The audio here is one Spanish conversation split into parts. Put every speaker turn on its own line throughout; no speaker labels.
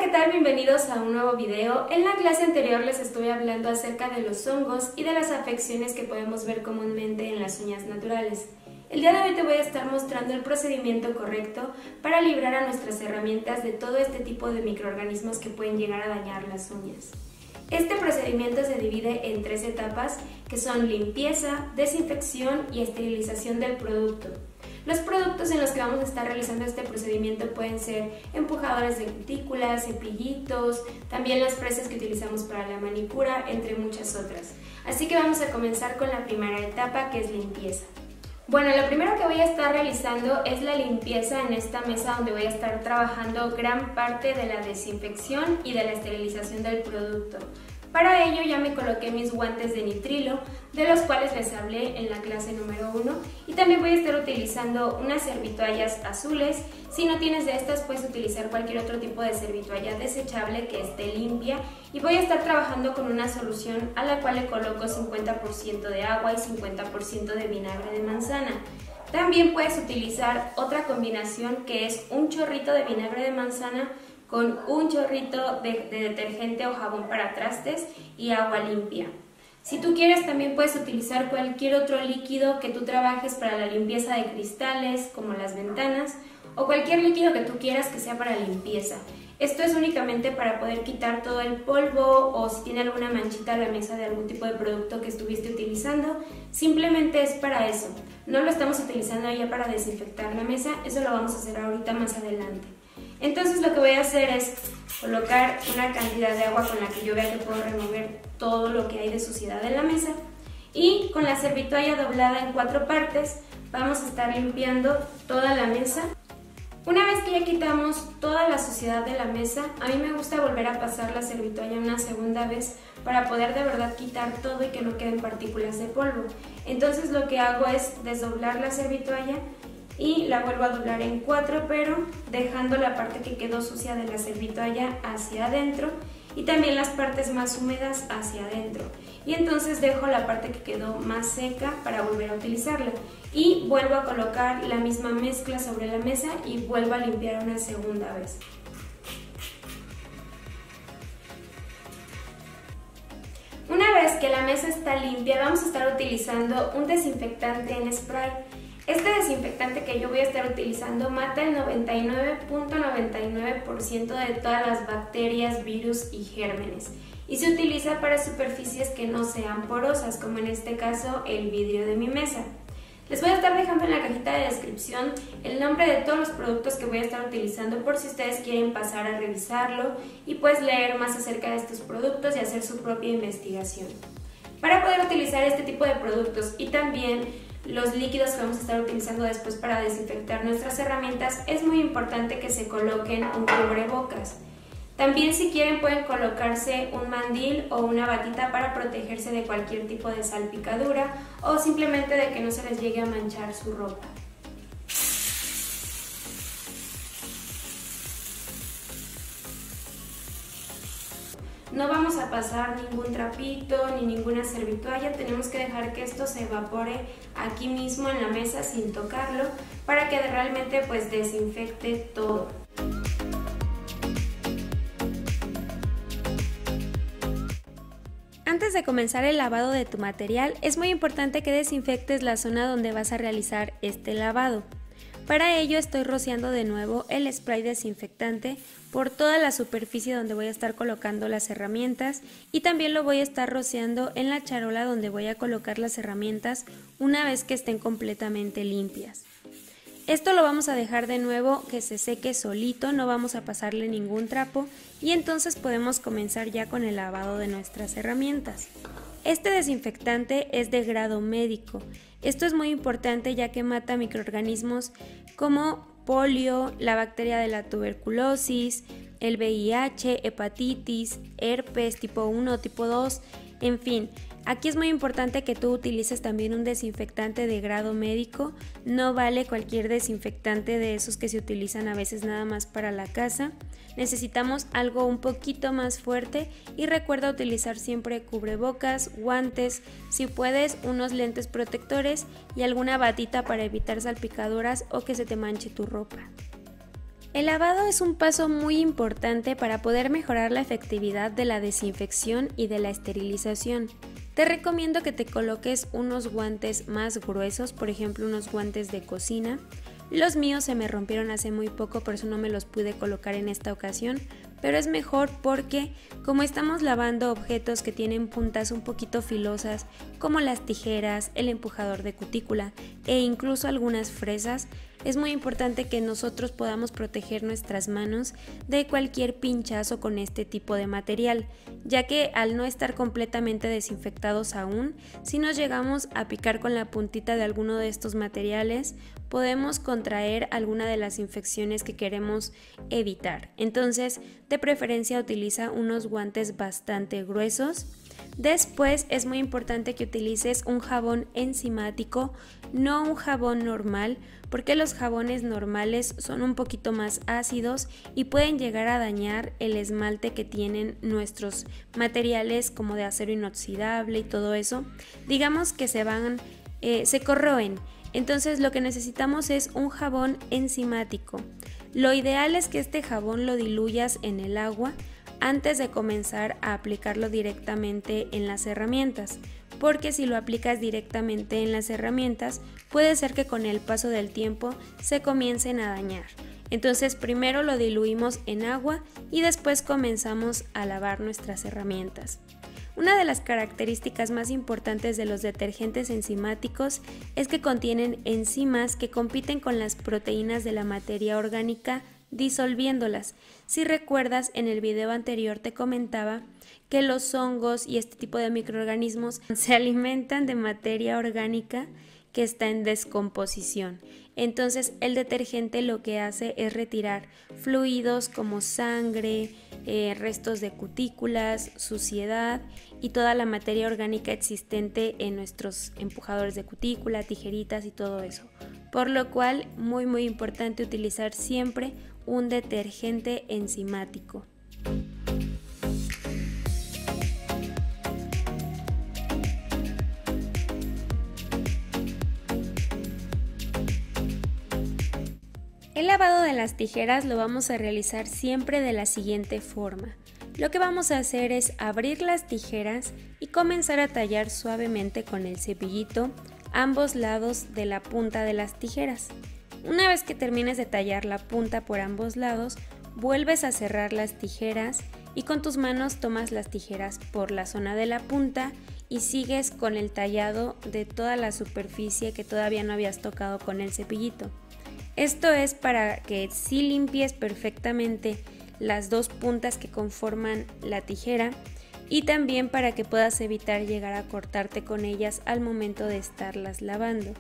¿qué tal? Bienvenidos a un nuevo video. En la clase anterior les estuve hablando acerca de los hongos y de las afecciones que podemos ver comúnmente en las uñas naturales. El día de hoy te voy a estar mostrando el procedimiento correcto para librar a nuestras herramientas de todo este tipo de microorganismos que pueden llegar a dañar las uñas. Este procedimiento se divide en 3 etapas que son limpieza, desinfección y esterilización del producto. Los productos en los que vamos a estar realizando este procedimiento pueden ser empujadores de cutículas, cepillitos, también las fresas que utilizamos para la manicura, entre muchas otras. Así que vamos a comenzar con la primera etapa, que es limpieza. Bueno, lo primero que voy a estar realizando es la limpieza en esta mesa, donde voy a estar trabajando gran parte de la desinfección y de la esterilización del producto. Para ello ya me coloqué mis guantes de nitrilo, de los cuales les hablé en la clase número 1, y también voy a estar utilizando unas servitoallas azules. Si no tienes de estas, puedes utilizar cualquier otro tipo de servitoalla desechable que esté limpia, y voy a estar trabajando con una solución a la cual le coloco 50% de agua y 50% de vinagre de manzana. También puedes utilizar otra combinación, que es un chorrito de vinagre de manzana con un chorrito de detergente o jabón para trastes y agua limpia. Si tú quieres, también puedes utilizar cualquier otro líquido que tú trabajes para la limpieza de cristales, como las ventanas, o cualquier líquido que tú quieras que sea para limpieza. Esto es únicamente para poder quitar todo el polvo, o si tiene alguna manchita en la mesa de algún tipo de producto que estuviste utilizando, simplemente es para eso. No lo estamos utilizando ya para desinfectar la mesa, eso lo vamos a hacer ahorita más adelante. Entonces lo que voy a hacer es colocar una cantidad de agua con la que yo vea que puedo remover todo lo que hay de suciedad en la mesa, y con la servitoalla doblada en 4 partes vamos a estar limpiando toda la mesa. Una vez que ya quitamos toda la suciedad de la mesa, a mí me gusta volver a pasar la servitoalla una segunda vez para poder de verdad quitar todo y que no queden partículas de polvo. Entonces lo que hago es desdoblar la servitoalla y la vuelvo a doblar en 4, pero dejando la parte que quedó sucia de la servitoalla hacia adentro y también las partes más húmedas hacia adentro. Y entonces dejo la parte que quedó más seca para volver a utilizarla. Y vuelvo a colocar la misma mezcla sobre la mesa y vuelvo a limpiar una segunda vez. Una vez que la mesa está limpia, vamos a estar utilizando un desinfectante en spray. Este desinfectante que yo voy a estar utilizando mata el 99.99% de todas las bacterias, virus y gérmenes, y se utiliza para superficies que no sean porosas, como en este caso el vidrio de mi mesa. Les voy a estar dejando en la cajita de descripción el nombre de todos los productos que voy a estar utilizando, por si ustedes quieren pasar a revisarlo y pues leer más acerca de estos productos y hacer su propia investigación. Para poder utilizar este tipo de productos y también los líquidos que vamos a estar utilizando después para desinfectar nuestras herramientas, es muy importante que se coloquen un cubrebocas. También, si quieren, pueden colocarse un mandil o una batita para protegerse de cualquier tipo de salpicadura o simplemente de que no se les llegue a manchar su ropa. No vamos a pasar ningún trapito ni ninguna servitoalla, tenemos que dejar que esto se evapore aquí mismo en la mesa sin tocarlo, para que realmente pues desinfecte todo.
Antes de comenzar el lavado de tu material, es muy importante que desinfectes la zona donde vas a realizar este lavado. Para ello estoy rociando de nuevo el spray desinfectante por toda la superficie donde voy a estar colocando las herramientas, y también lo voy a estar rociando en la charola donde voy a colocar las herramientas una vez que estén completamente limpias. Esto lo vamos a dejar de nuevo que se seque solito, no vamos a pasarle ningún trapo, y entonces podemos comenzar ya con el lavado de nuestras herramientas. Este desinfectante es de grado médico. Esto es muy importante ya que mata microorganismos como polio, la bacteria de la tuberculosis, el VIH, hepatitis, herpes tipo 1, tipo 2, en fin. Aquí es muy importante que tú utilices también un desinfectante de grado médico. No vale cualquier desinfectante de esos que se utilizan a veces nada más para la casa. Necesitamos algo un poquito más fuerte, y recuerda utilizar siempre cubrebocas, guantes, si puedes unos lentes protectores y alguna batita para evitar salpicaduras o que se te manche tu ropa. El lavado es un paso muy importante para poder mejorar la efectividad de la desinfección y de la esterilización. Te recomiendo que te coloques unos guantes más gruesos, por ejemplo unos guantes de cocina. Los míos se me rompieron hace muy poco, por eso no me los pude colocar en esta ocasión, pero es mejor porque como estamos lavando objetos que tienen puntas un poquito filosas, como las tijeras, el empujador de cutícula e incluso algunas fresas, es muy importante que nosotros podamos proteger nuestras manos de cualquier pinchazo con este tipo de material, ya que al no estar completamente desinfectados aún, si nos llegamos a picar con la puntita de alguno de estos materiales, podemos contraer alguna de las infecciones que queremos evitar. Entonces, de preferencia utiliza unos guantes bastante gruesos. Después es muy importante que utilices un jabón enzimático, no un jabón normal, porque los jabones normales son un poquito más ácidos y pueden llegar a dañar el esmalte que tienen nuestros materiales como de acero inoxidable y todo eso. Digamos que se corroen. Entonces lo que necesitamos es un jabón enzimático. Lo ideal es que este jabón lo diluyas en el agua antes de comenzar a aplicarlo directamente en las herramientas, porque si lo aplicas directamente en las herramientas puede ser que con el paso del tiempo se comiencen a dañar. Entonces primero lo diluimos en agua y después comenzamos a lavar nuestras herramientas. Una de las características más importantes de los detergentes enzimáticos es que contienen enzimas que compiten con las proteínas de la materia orgánica disolviéndolas. Si recuerdas, en el video anterior te comentaba que los hongos y este tipo de microorganismos se alimentan de materia orgánica que está en descomposición. Entonces el detergente lo que hace es retirar fluidos como sangre, restos de cutículas, suciedad y toda la materia orgánica existente en nuestros empujadores de cutícula, tijeritas y todo eso. Por lo cual, muy importante utilizar siempre un detergente enzimático. El lavado de las tijeras lo vamos a realizar siempre de la siguiente forma. Lo que vamos a hacer es abrir las tijeras y comenzar a tallar suavemente con el cepillito ambos lados de la punta de las tijeras. Una vez que termines de tallar la punta por ambos lados, vuelves a cerrar las tijeras y con tus manos tomas las tijeras por la zona de la punta y sigues con el tallado de toda la superficie que todavía no habías tocado con el cepillito. Esto es para que sí limpies perfectamente las dos puntas que conforman la tijera y también para que puedas evitar llegar a cortarte con ellas al momento de estarlas lavando.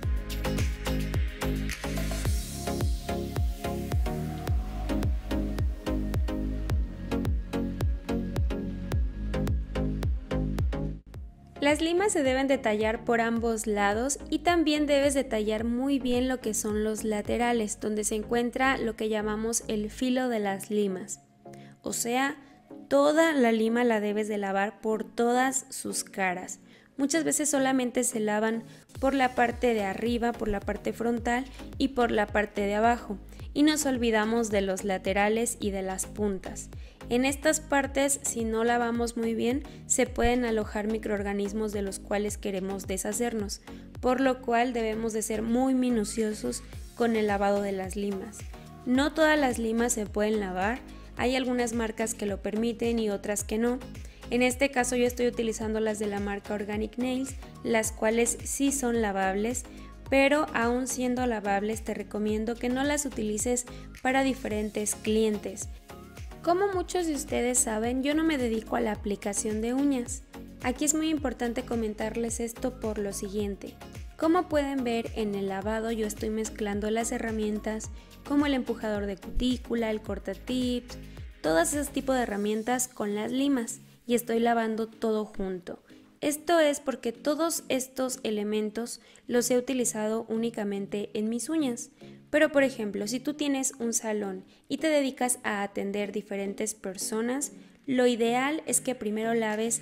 Las limas se deben de tallar por ambos lados y también debes de tallar muy bien lo que son los laterales, donde se encuentra lo que llamamos el filo de las limas. O sea, toda la lima la debes de lavar por todas sus caras. Muchas veces solamente se lavan por la parte de arriba, por la parte frontal y por la parte de abajo. Y nos olvidamos de los laterales y de las puntas. En estas partes, si no lavamos muy bien, se pueden alojar microorganismos de los cuales queremos deshacernos, por lo cual debemos de ser muy minuciosos con el lavado de las limas. No todas las limas se pueden lavar, hay algunas marcas que lo permiten y otras que no. En este caso yo estoy utilizando las de la marca Organic Nails, las cuales sí son lavables, pero aún siendo lavables te recomiendo que no las utilices para diferentes clientes. Como muchos de ustedes saben, yo no me dedico a la aplicación de uñas. Aquí es muy importante comentarles esto por lo siguiente. Como pueden ver en el lavado yo estoy mezclando las herramientas como el empujador de cutícula, el cortatips, todos esos tipos de herramientas con las limas y estoy lavando todo junto. Esto es porque todos estos elementos los he utilizado únicamente en mis uñas. Pero por ejemplo, si tú tienes un salón y te dedicas a atender diferentes personas, lo ideal es que primero laves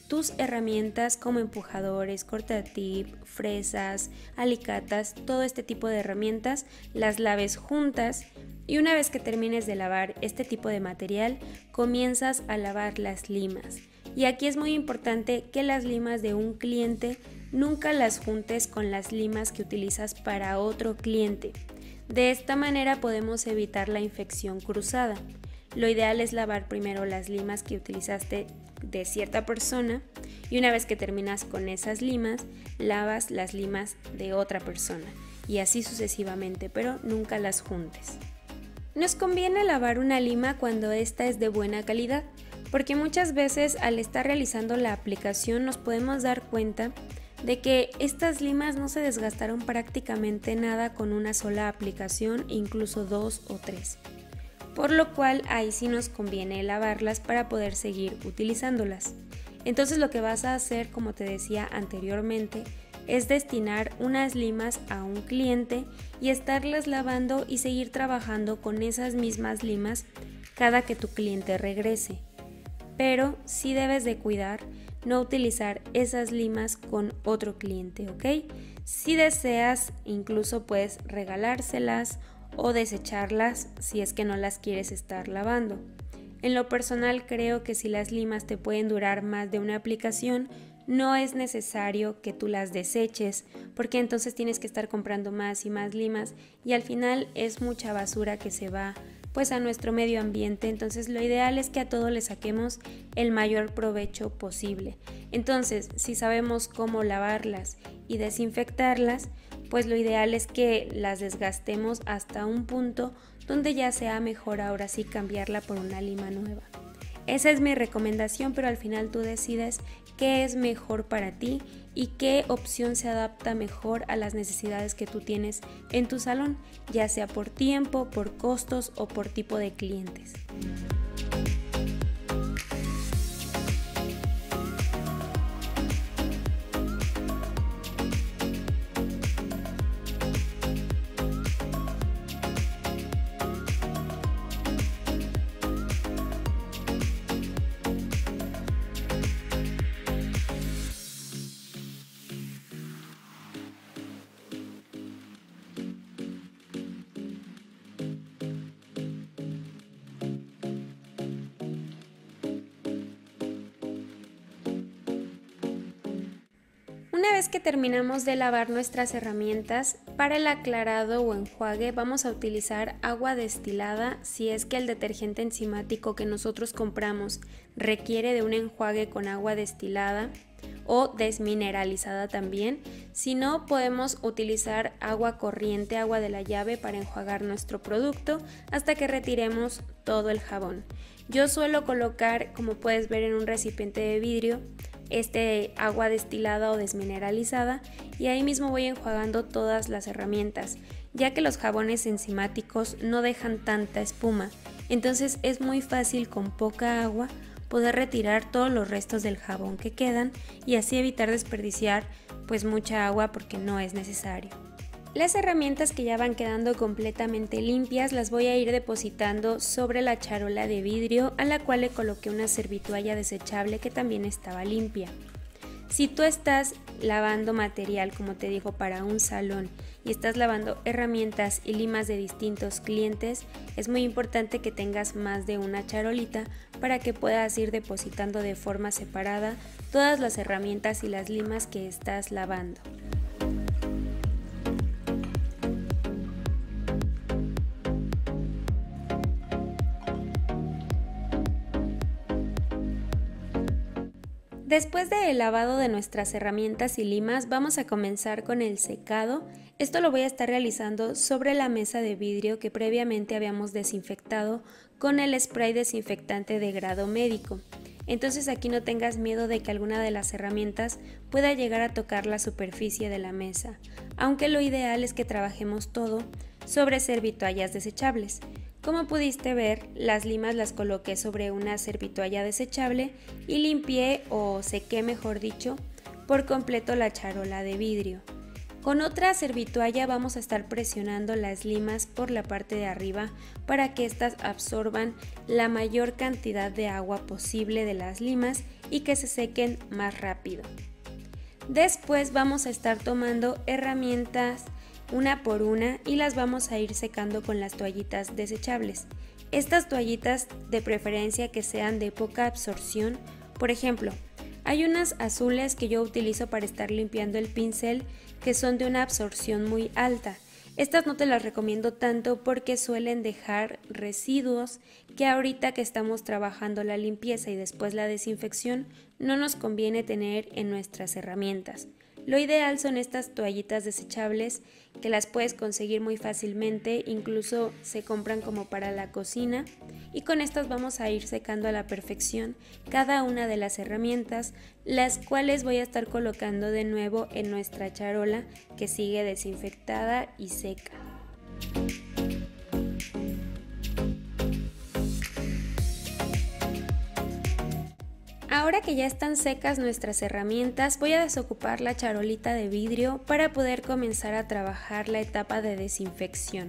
tus herramientas como empujadores, cortatip, fresas, alicatas, todo este tipo de herramientas, las laves juntas y una vez que termines de lavar este tipo de material, comienzas a lavar las limas. Y aquí es muy importante que las limas de un cliente nunca las juntes con las limas que utilizas para otro cliente. De esta manera podemos evitar la infección cruzada. Lo ideal es lavar primero las limas que utilizaste de cierta persona y una vez que terminas con esas limas, lavas las limas de otra persona y así sucesivamente, pero nunca las juntes. Nos conviene lavar una lima cuando esta es de buena calidad, porque muchas veces al estar realizando la aplicación nos podemos dar cuenta de que estas limas no se desgastaron prácticamente nada con una sola aplicación e incluso 2 o 3. Por lo cual ahí sí nos conviene lavarlas para poder seguir utilizándolas. Entonces lo que vas a hacer, como te decía anteriormente, es destinar unas limas a un cliente y estarlas lavando y seguir trabajando con esas mismas limas cada que tu cliente regrese. Pero sí debes de cuidar no utilizar esas limas con otro cliente, ¿ok? Si deseas, incluso puedes regalárselas o desecharlas si es que no las quieres estar lavando. En lo personal creo que si las limas te pueden durar más de una aplicación, no es necesario que tú las deseches, porque entonces tienes que estar comprando más y más limas y al final es mucha basura que se va pues a nuestro medio ambiente. Entonces lo ideal es que a todo le saquemos el mayor provecho posible. Entonces, si sabemos cómo lavarlas y desinfectarlas, pues lo ideal es que las desgastemos hasta un punto donde ya sea mejor ahora sí cambiarla por una lima nueva. Esa es mi recomendación, pero al final tú decides qué es mejor para ti y qué opción se adapta mejor a las necesidades que tú tienes en tu salón, ya sea por tiempo, por costos o por tipo de clientes. Una vez que terminamos de lavar nuestras herramientas, para el aclarado o enjuague vamos a utilizar agua destilada si es que el detergente enzimático que nosotros compramos requiere de un enjuague con agua destilada o desmineralizada también. Si no, podemos utilizar agua corriente, agua de la llave para enjuagar nuestro producto hasta que retiremos todo el jabón. Yo suelo colocar, como puedes ver, en un recipiente de vidrio agua destilada o desmineralizada y ahí mismo voy enjuagando todas las herramientas, ya que los jabones enzimáticos no dejan tanta espuma, entonces es muy fácil con poca agua poder retirar todos los restos del jabón que quedan y así evitar desperdiciar pues mucha agua porque no es necesario. Las herramientas que ya van quedando completamente limpias las voy a ir depositando sobre la charola de vidrio a la cual le coloqué una servitoalla desechable que también estaba limpia. Si tú estás lavando material, como te digo, para un salón y estás lavando herramientas y limas de distintos clientes, es muy importante que tengas más de una charolita para que puedas ir depositando de forma separada todas las herramientas y las limas que estás lavando. Después del lavado de nuestras herramientas y limas, vamos a comenzar con el secado. Esto lo voy a estar realizando sobre la mesa de vidrio que previamente habíamos desinfectado con el spray desinfectante de grado médico. Entonces aquí no tengas miedo de que alguna de las herramientas pueda llegar a tocar la superficie de la mesa, aunque lo ideal es que trabajemos todo sobre servitoallas desechables. Como pudiste ver, las limas las coloqué sobre una servitoalla desechable y limpié o sequé, mejor dicho, por completo la charola de vidrio. Con otra servitoalla vamos a estar presionando las limas por la parte de arriba para que éstas absorban la mayor cantidad de agua posible de las limas y que se sequen más rápido. Después vamos a estar tomando herramientas una por una y las vamos a ir secando con las toallitas desechables. Estas toallitas de preferencia que sean de poca absorción, por ejemplo, hay unas azules que yo utilizo para estar limpiando el pincel que son de una absorción muy alta. Estas no te las recomiendo tanto porque suelen dejar residuos que ahorita que estamos trabajando la limpieza y después la desinfección no nos conviene tener en nuestras herramientas. Lo ideal son estas toallitas desechables que las puedes conseguir muy fácilmente, incluso se compran como para la cocina, y con estas vamos a ir secando a la perfección cada una de las herramientas, las cuales voy a estar colocando de nuevo en nuestra charola que sigue desinfectada y seca. Ahora que ya están secas nuestras herramientas, voy a desocupar la charolita de vidrio para poder comenzar a trabajar la etapa de desinfección.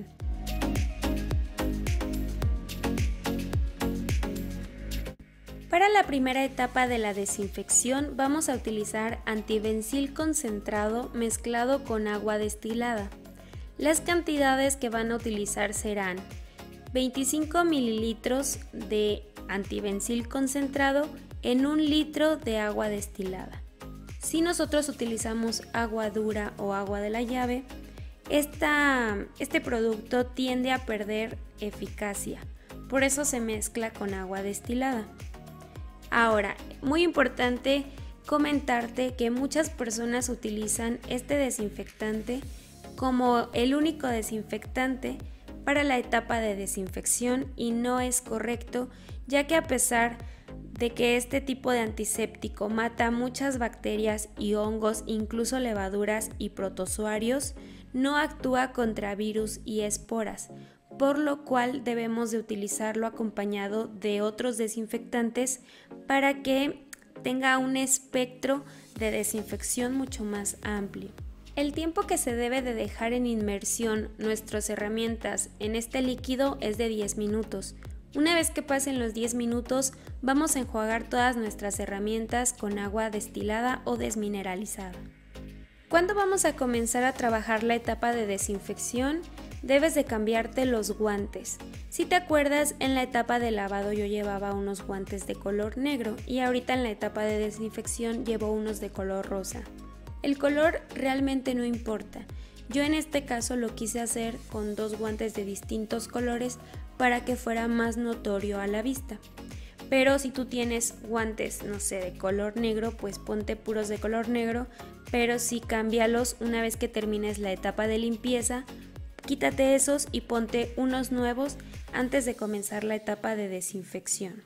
Para la primera etapa de la desinfección vamos a utilizar antibencil concentrado mezclado con agua destilada. Las cantidades que van a utilizar serán 25 mililitros de antibencil concentrado en 1 litro de agua destilada. Si nosotros utilizamos agua dura o agua de la llave, este producto tiende a perder eficacia, por eso se mezcla con agua destilada. Ahora, muy importante comentarte que muchas personas utilizan este desinfectante como el único desinfectante para la etapa de desinfección y no es correcto, ya que a pesar de que este tipo de antiséptico mata muchas bacterias y hongos, incluso levaduras y protozoarios, no actúa contra virus y esporas, por lo cual debemos de utilizarlo acompañado de otros desinfectantes para que tenga un espectro de desinfección mucho más amplio. El tiempo que se debe de dejar en inmersión nuestras herramientas en este líquido es de 10 minutos. Una vez que pasen los 10 minutos, vamos a enjuagar todas nuestras herramientas con agua destilada o desmineralizada. ¿Cuándo vamos a comenzar a trabajar la etapa de desinfección? Debes de cambiarte los guantes. Si te acuerdas, en la etapa de lavado yo llevaba unos guantes de color negro y ahorita en la etapa de desinfección llevo unos de color rosa. El color realmente no importa. Yo en este caso lo quise hacer con 2 guantes de distintos colores para que fuera más notorio a la vista. Pero si tú tienes guantes, no sé, de color negro, pues ponte puros de color negro, pero sí cámbialos una vez que termines la etapa de limpieza. Quítate esos y ponte unos nuevos antes de comenzar la etapa de desinfección.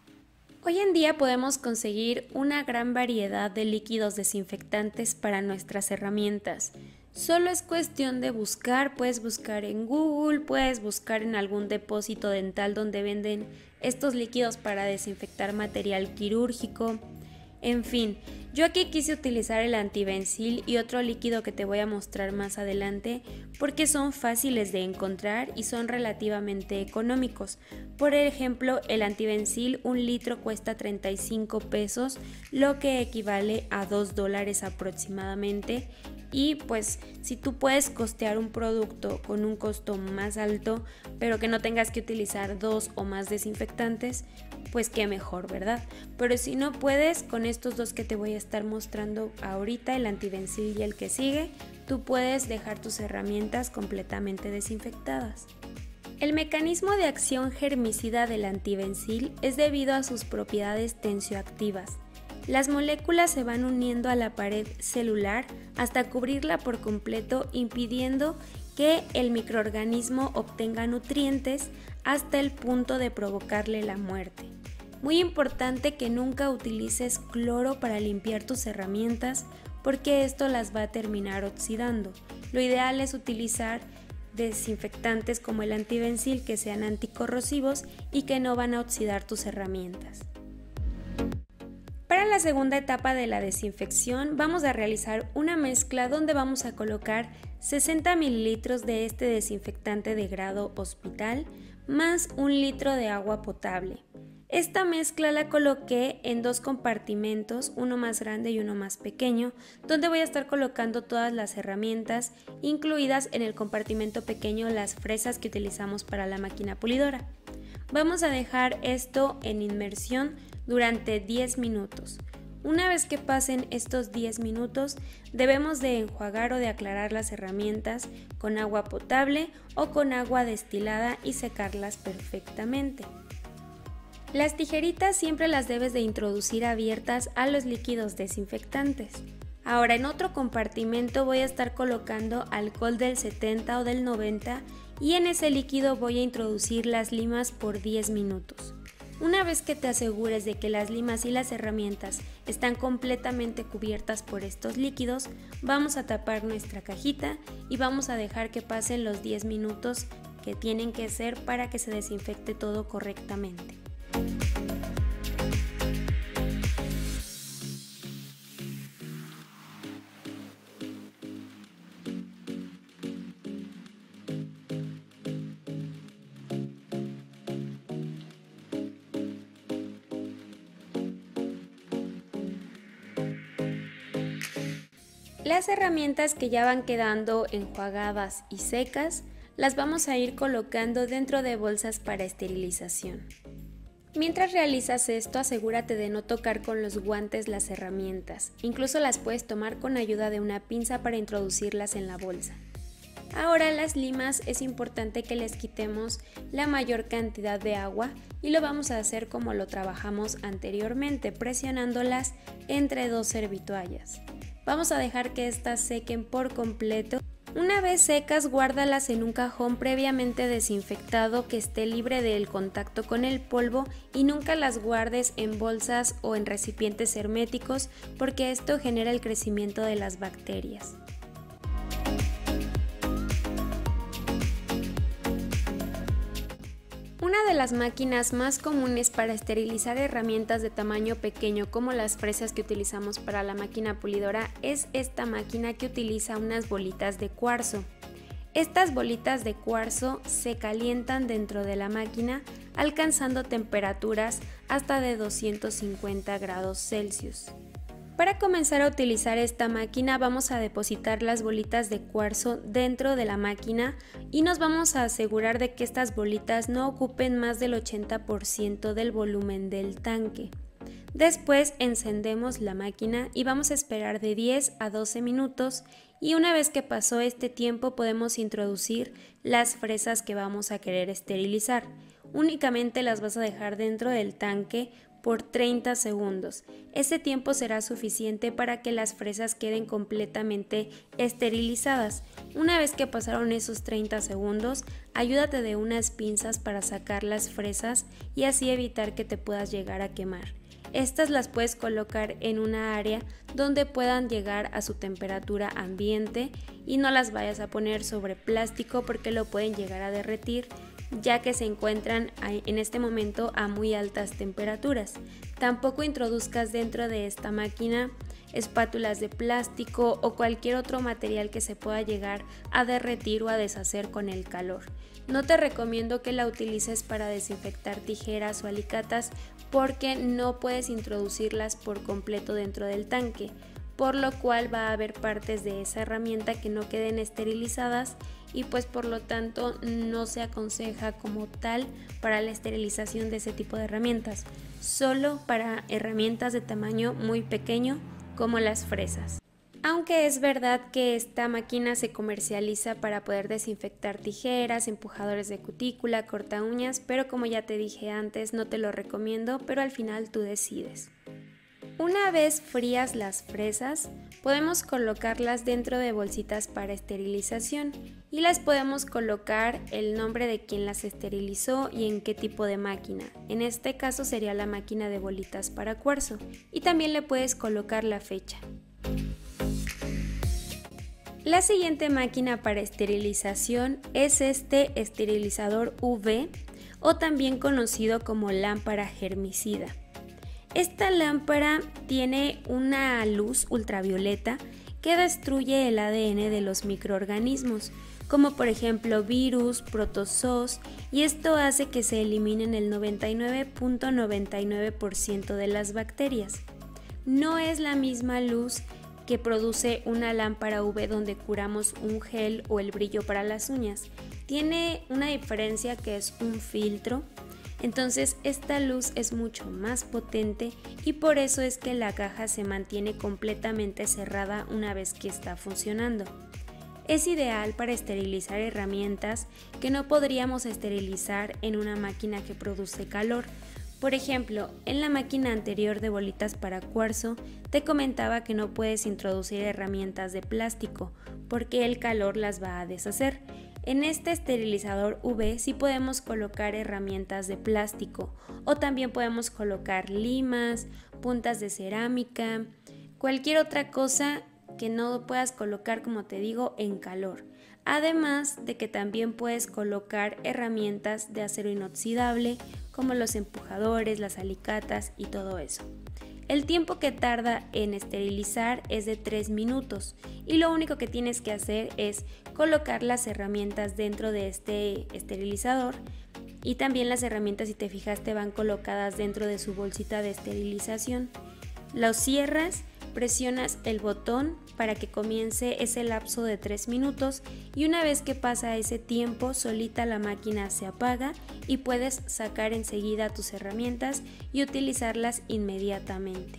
Hoy en día podemos conseguir una gran variedad de líquidos desinfectantes para nuestras herramientas. Solo es cuestión de buscar, puedes buscar en Google, puedes buscar en algún depósito dental donde venden estos líquidos para desinfectar material quirúrgico. En fin, yo aquí quise utilizar el antibencil y otro líquido que te voy a mostrar más adelante porque son fáciles de encontrar y son relativamente económicos. Por ejemplo, el antibencil 1 litro cuesta 35 pesos, lo que equivale a $2 aproximadamente. Y pues si tú puedes costear un producto con un costo más alto, pero que no tengas que utilizar 2 o más desinfectantes, pues qué mejor, ¿verdad? Pero si no puedes, con estos 2 que te voy a estar mostrando ahorita, el antibencil y el que sigue, tú puedes dejar tus herramientas completamente desinfectadas. El mecanismo de acción germicida del antibencil es debido a sus propiedades tensioactivas. Las moléculas se van uniendo a la pared celular hasta cubrirla por completo, impidiendo que el microorganismo obtenga nutrientes hasta el punto de provocarle la muerte. Muy importante que nunca utilices cloro para limpiar tus herramientas porque esto las va a terminar oxidando. Lo ideal es utilizar desinfectantes como el antibencil que sean anticorrosivos y que no van a oxidar tus herramientas. Para la segunda etapa de la desinfección vamos a realizar una mezcla donde vamos a colocar 60 mililitros de este desinfectante de grado hospital más 1 litro de agua potable. Esta mezcla la coloqué en 2 compartimentos, uno más grande y uno más pequeño, donde voy a estar colocando todas las herramientas, incluidas en el compartimento pequeño las fresas que utilizamos para la máquina pulidora. Vamos a dejar esto en inmersión durante 10 minutos. Una vez que pasen estos 10 minutos, debemos de enjuagar o de aclarar las herramientas con agua potable o con agua destilada y secarlas perfectamente. Las tijeritas siempre las debes de introducir abiertas a los líquidos desinfectantes. Ahora en otro compartimento voy a estar colocando alcohol del 70 o del 90 y en ese líquido voy a introducir las limas por 10 minutos. Una vez que te asegures de que las limas y las herramientas están completamente cubiertas por estos líquidos, vamos a tapar nuestra cajita y vamos a dejar que pasen los 10 minutos que tienen que ser para que se desinfecte todo correctamente. Las herramientas que ya van quedando enjuagadas y secas las vamos a ir colocando dentro de bolsas para esterilización. Mientras realizas esto, asegúrate de no tocar con los guantes las herramientas, incluso las puedes tomar con ayuda de una pinza para introducirlas en la bolsa. Ahora las limas es importante que les quitemos la mayor cantidad de agua y lo vamos a hacer como lo trabajamos anteriormente, presionándolas entre 2 servitoallas. Vamos a dejar que estas sequen por completo. Una vez secas, guárdalas en un cajón previamente desinfectado que esté libre del contacto con el polvo y nunca las guardes en bolsas o en recipientes herméticos porque esto genera el crecimiento de las bacterias. Una de las máquinas más comunes para esterilizar herramientas de tamaño pequeño como las fresas que utilizamos para la máquina pulidora es esta máquina que utiliza unas bolitas de cuarzo. Estas bolitas de cuarzo se calientan dentro de la máquina alcanzando temperaturas hasta de 250 grados Celsius. Para comenzar a utilizar esta máquina vamos a depositar las bolitas de cuarzo dentro de la máquina y nos vamos a asegurar de que estas bolitas no ocupen más del 80% del volumen del tanque. Después encendemos la máquina y vamos a esperar de 10 a 12 minutos y una vez que pasó este tiempo podemos introducir las fresas que vamos a querer esterilizar. Únicamente las vas a dejar dentro del tanque por 30 segundos. Ese tiempo será suficiente para que las fresas queden completamente esterilizadas. Una vez que pasaron esos 30 segundos, ayúdate de unas pinzas para sacar las fresas y así evitar que te puedas llegar a quemar. Estas las puedes colocar en una área donde puedan llegar a su temperatura ambiente y no las vayas a poner sobre plástico porque lo pueden llegar a derretir, ya que se encuentran en este momento a muy altas temperaturas. Tampoco introduzcas dentro de esta máquina espátulas de plástico o cualquier otro material que se pueda llegar a derretir o a deshacer con el calor. No te recomiendo que la utilices para desinfectar tijeras o alicatas porque no puedes introducirlas por completo dentro del tanque, por lo cual va a haber partes de esa herramienta que no queden esterilizadas y pues por lo tanto no se aconseja como tal para la esterilización de ese tipo de herramientas, solo para herramientas de tamaño muy pequeño como las fresas. Aunque es verdad que esta máquina se comercializa para poder desinfectar tijeras, empujadores de cutícula, corta uñas, pero como ya te dije antes no te lo recomiendo, pero al final tú decides. Una vez frías las fresas, podemos colocarlas dentro de bolsitas para esterilización y las podemos colocar el nombre de quien las esterilizó y en qué tipo de máquina. En este caso sería la máquina de bolitas para cuarzo y también le puedes colocar la fecha. La siguiente máquina para esterilización es este esterilizador UV o también conocido como lámpara germicida. Esta lámpara tiene una luz ultravioleta que destruye el ADN de los microorganismos, como por ejemplo virus, protozoos, y esto hace que se eliminen el 99.99% de las bacterias. No es la misma luz que produce una lámpara UV donde curamos un gel o el brillo para las uñas. Tiene una diferencia que es un filtro. Entonces esta luz es mucho más potente y por eso es que la caja se mantiene completamente cerrada una vez que está funcionando. Es ideal para esterilizar herramientas que no podríamos esterilizar en una máquina que produce calor. Por ejemplo, en la máquina anterior de bolitas para cuarzo te comentaba que no puedes introducir herramientas de plástico porque el calor las va a deshacer. En este esterilizador UV sí podemos colocar herramientas de plástico o también podemos colocar limas, puntas de cerámica, cualquier otra cosa que no puedas colocar, como te digo, en calor. Además de que también puedes colocar herramientas de acero inoxidable como los empujadores, las alicatas y todo eso. El tiempo que tarda en esterilizar es de 3 minutos y lo único que tienes que hacer es colocar las herramientas dentro de este esterilizador y también las herramientas, si te fijaste, van colocadas dentro de su bolsita de esterilización. Lo cierras, presionas el botón para que comience ese lapso de 3 minutos y una vez que pasa ese tiempo, solita la máquina se apaga y puedes sacar enseguida tus herramientas y utilizarlas inmediatamente.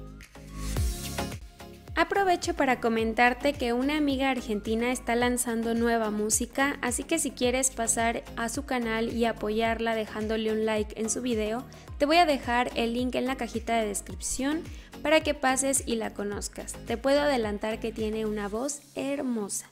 Aprovecho para comentarte que una amiga argentina está lanzando nueva música, así que si quieres pasar a su canal y apoyarla dejándole un like en su video, te voy a dejar el link en la cajita de descripción para que pases y la conozcas. Te puedo adelantar que tiene una voz hermosa.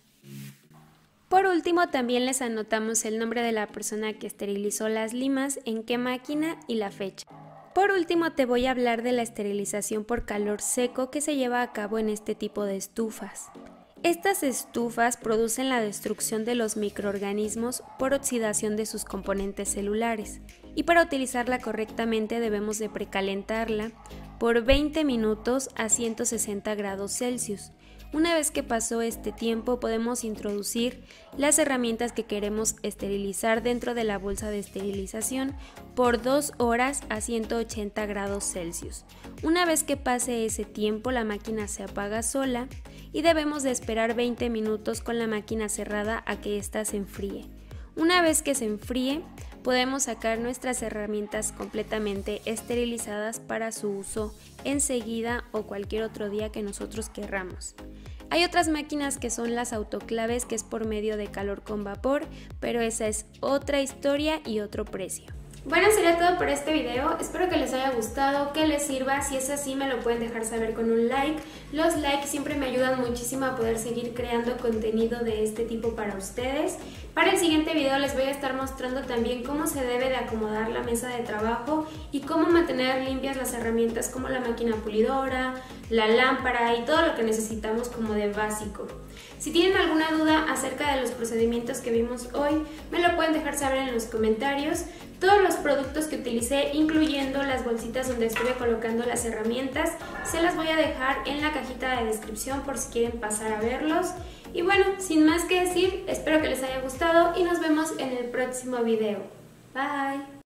Por último, también les anotamos el nombre de la persona que esterilizó las limas, en qué máquina y la fecha. Por último, te voy a hablar de la esterilización por calor seco que se lleva a cabo en este tipo de estufas. Estas estufas producen la destrucción de los microorganismos por oxidación de sus componentes celulares y para utilizarla correctamente debemos de precalentarla por 20 minutos a 160 grados Celsius. Una vez que pasó este tiempo podemos introducir las herramientas que queremos esterilizar dentro de la bolsa de esterilización por 2 horas a 180 grados Celsius. Una vez que pase ese tiempo la máquina se apaga sola y debemos de esperar 20 minutos con la máquina cerrada a que ésta se enfríe. Una vez que se enfríe podemos sacar nuestras herramientas completamente esterilizadas para su uso enseguida o cualquier otro día que nosotros querramos. Hay otras máquinas que son las autoclaves, que es por medio de calor con vapor, pero esa es otra historia y otro precio.
Bueno, sería todo por este video, espero que les haya gustado, que les sirva. Si es así me lo pueden dejar saber con un like. Los likes siempre me ayudan muchísimo a poder seguir creando contenido de este tipo para ustedes. Para el siguiente video les voy a estar mostrando también cómo se debe de acomodar la mesa de trabajo y cómo mantener limpias las herramientas como la máquina pulidora, la lámpara y todo lo que necesitamos como de básico. Si tienen alguna duda acerca de los procedimientos que vimos hoy, me lo pueden dejar saber en los comentarios. Todos los productos que utilicé, incluyendo las bolsitas donde estuve colocando las herramientas, se las voy a dejar en la cajita de descripción por si quieren pasar a verlos. Y bueno, sin más que decir, espero que les haya gustado y nos vemos en el próximo video. Bye.